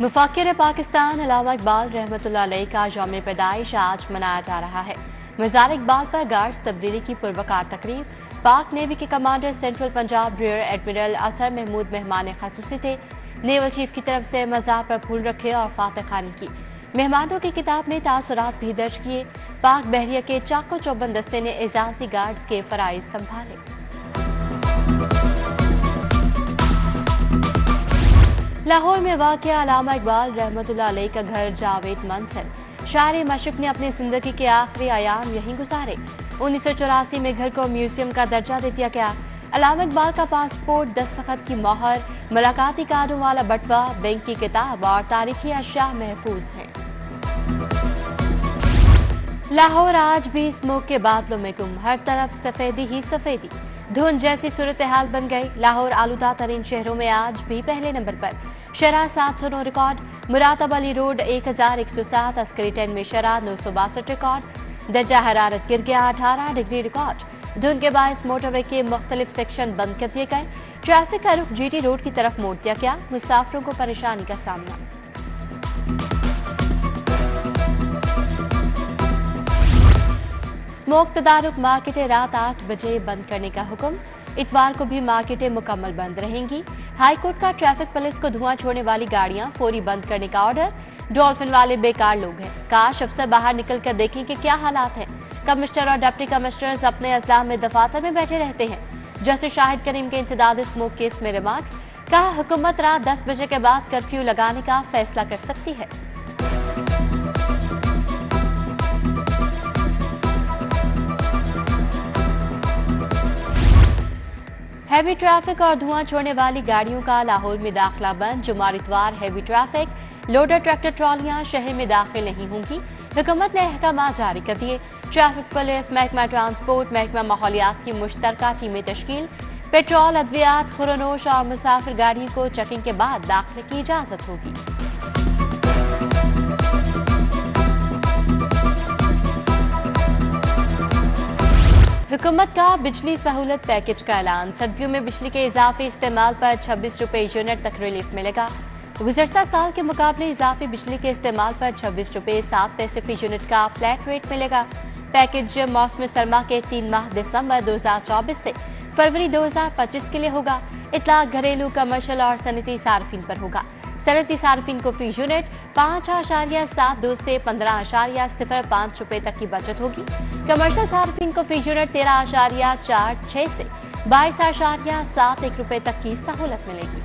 मुफक्किर पाकिस्तान अल्लामा इकबाल रहमतुल्लाह अलैह का यौम पैदाइश आज मनाया जा रहा है। मज़ार इकबाल पर गार्ड्स तब्दीली की पुरवकार तकरीब। पाक नेवी के commander central Punjab rear admiral Asar Mahmood मेहमान खसूसी थे। नेवल चीफ की तरफ से मज़ार पर फूल रखे और फातह खानी की। मेहमानों की किताब में तासुरात भी दर्ज किए। पाक बहरिया के चाको चौबंद दस्ते ने एजाजी गार्ड्स के फराइज संभाले। लाहौर में वाक़या अल्लामा इकबाल रहमतुल्लाह अलैह का घर जावेद मंजिल। शायर मशक ने अपनी जिंदगी के आखिरी अयाम यहीं गुजारे। 1984 में घर को म्यूजियम का दर्जा दे दिया गया। अल्लामा इकबाल का पासपोर्ट, दस्तखत की मोहर, मुलाकाती कार्डों वाला बटवा, बैंक की किताब और तारीखी अशिया महफूज हैं। लाहौर आज भी स्मोक के बादलों में गुम, हर तरफ सफेदी ही सफेदी, धुंध जैसी सूरत हाल बन गई। लाहौर आलूदा तरीन शहरों में आज भी पहले नंबर पर। शरह 709 रिकॉर्ड, मुरातब अली रोड 1107, अस्करी 10 में शरह 962 रिकॉर्ड। दर्जा हरारत गिर गया 18 डिग्री रिकॉर्ड। धुंध के बायस मोटरवे के मुख्तलिफ सेक्शन बंद कर दिए गए। ट्रैफिक का रुख जीटी रोड की तरफ मोड़ दिया गया। मुसाफिरों को परेशानी का सामना। स्मोक तदारुक मार्केटें रात 8 बजे बंद करने का हुक्म। इतवार को भी मार्केटें मुकम्मल बंद रहेंगी। हाईकोर्ट का ट्रैफिक पुलिस को धुआं छोड़ने वाली गाड़ियां फौरी बंद करने का ऑर्डर। डॉल्फिन वाले बेकार लोग हैं, काश अफसर बाहर निकल कर देखें कि क्या हालात हैं। कमिश्नर और डिप्टी कमिश्नर्स अपने अजला में दफातर में बैठे रहते हैं। जस्टिस शाहिद करीम के इंसदाद स्मोक केस में रिमार्क्स। कहा, हुकूमत रात 10 बजे के बाद कर्फ्यू लगाने का फैसला कर सकती है। हैवी ट्रैफिक और धुआं छोड़ने वाली गाड़ियों का लाहौर में दाखिला बंद। जुमार इतवार हैवी ट्रैफिक, लोडर ट्रैक्टर ट्रॉलियां शहर में दाखिल नहीं होंगी। हुकूमत ने अहकाम जारी कर दिए। ट्रैफिक पुलिस, महकमा ट्रांसपोर्ट, महकमा माहौलियात की मुश्तरका टीमें तश्कील। पेट्रोल, अद्वियात, खुरनोश और मुसाफिर गाड़ियों को चेकिंग के बाद दाखिले की इजाजत होगी। हुकूमत का बिजली सहूलत पैकेज का ऐलान। सर्दियों में बिजली के इजाफी इस्तेमाल पर 26 रुपये यूनिट तक रिलीफ मिलेगा। गुज़श्ता साल के मुकाबले इजाफी बिजली के इस्तेमाल पर 26 रुपये 7 पैसे फी यूनिट का फ्लैट रेट मिलेगा। पैकेज मौसम सरमा के 3 माह दिसंबर 2024 से फरवरी 2025 के लिए होगा। इतला घरेलू, कमर्शियल और सनती सार्फिन पर होगा। सनती सार्फिन को फी यूनिट 5.72 से 15.05 रुपये तक की बचत होगी। कमर्शियल सार्फिन को फी यूनिट 13.46 से 22.71 रुपये तक की सहूलत मिलेगी।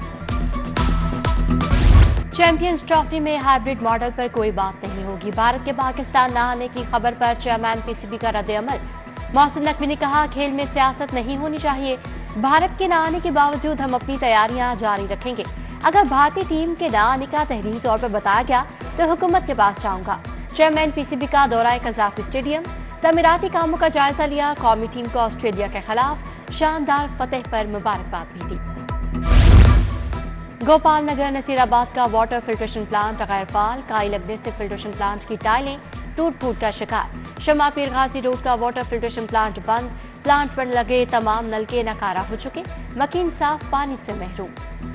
चैंपियंस ट्रॉफी में हाइब्रिड मॉडल पर कोई बात नहीं होगी। भारत के पाकिस्तान न आने की खबर पर चेयरमैन पीसीबी का रद्द-ए-अमल। मोहसिन नकवी ने कहा, खेल में सियासत नहीं होनी चाहिए। भारत के न आने के बावजूद हम अपनी तैयारियां जारी रखेंगे। अगर भारतीय टीम के न आने का तहरीरी तौर पर बताया गया तो हुकूमत के पास जाऊंगा। चेयरमैन पीसीबी का दौरा कज़ाफी स्टेडियम, तमीराती कामों का जायजा लिया। कौमी टीम को ऑस्ट्रेलिया के खिलाफ शानदार फतेह पर मुबारकबाद भी दी। गोपाल नगर नसीराबाद का वाटर फिल्ट्रेशन प्लांट गैर फाल। काई लगने से फिल्ट्रेशन प्लांट की टाइलें टूट फूट का शिकार। शमा पीर गाजी रोड का वाटर फिल्ट्रेशन प्लांट बंद। प्लांट पर लगे तमाम नलके नकारा हो चुके। मकीन साफ पानी से महरूम।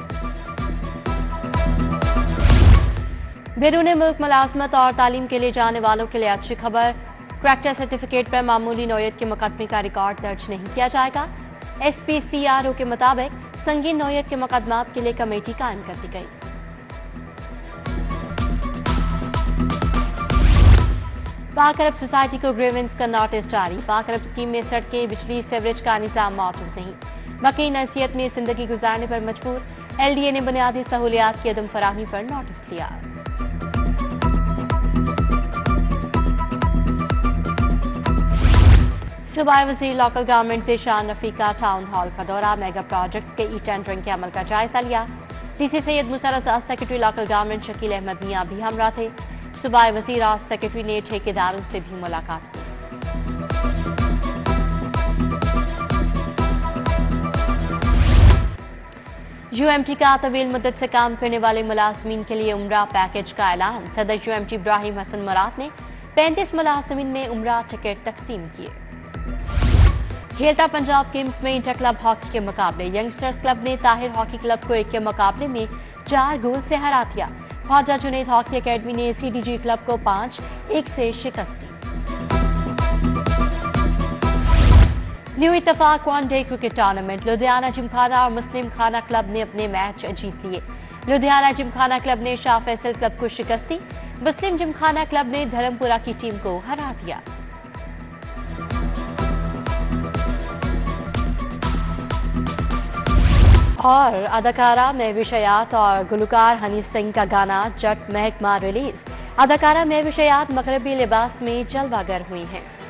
बैरून मुल्क मुलाजमत और तालीम के लिए जाने वालों के लिए अच्छी खबर। क्रैक्टर सर्टिफिकेट पर मामूली नौयत के मुकदमे का रिकॉर्ड दर्ज नहीं किया जाएगा। SPCRO के मुताबिक संगीन नौयत के मुकदमात के लिए कमेटी कायम कर दी गई। पाक अरब सोसाइटी को ग्रीवेंस का नोटिस जारी। पाक अरब स्कीम में सड़कें, बिजली, सीवरेज का निजाम मौजूद नहीं। मकीन नसीहत में जिंदगी गुजारने पर मजबूर। LDA ने बुनियादी सहूलियात की अदम फराहमी पर नोटिस लिया। सूबाई वज़ीर लोकल गवर्नमेंट से शान रफीक का टाउन हॉल का दौरा। मेगा प्रोजेक्ट्स के टेंडरिंग के अमल का जायजा लिया। DC Syed Musarrar, secretary local government Shakeel Ahmed Mian भी हमरा थे। सूबाई वज़ीर और सेक्रेटरी ने ठेकेदारों से भी मुलाकात की। UMT का तवील मुद्दत से काम करने वाले मुलाजमीन के लिए उम्रा पैकेज का ऐलान। सदर UMT इब्राहिम हसन मुराद ने 35 मुलाजमीन में उम्रा टिकट तकसीम किए। खेलता पंजाब गेम्स में इंटर क्लब हॉकी के मुकाबले। यंगस्टर्स क्लब ने ताहिर हॉकी क्लब को 1 के मुकाबले में 4 गोल से हरा दिया। ख्वाजा जुनैद हॉकी एकेडमी ने CDG क्लब को 5-1 से शिकस्त दी। New Ittefaq one day cricket tournament, Ludhiana Gymkhana और मुस्लिम खाना क्लब ने अपने मैच जीत लिए। लुधियाना जिमखाना क्लब ने शाह फैसल क्लब को शिकस्त दी। मुस्लिम जिमखाना क्लब ने धर्मपुरा की टीम को हरा दिया। और अदाकारा महविश हयात और गुलकार हनी सिंह का गाना जट महकमा रिलीज। अदाकारा महविश हयात मगरबी लिबास में जलवागर हुई हैं।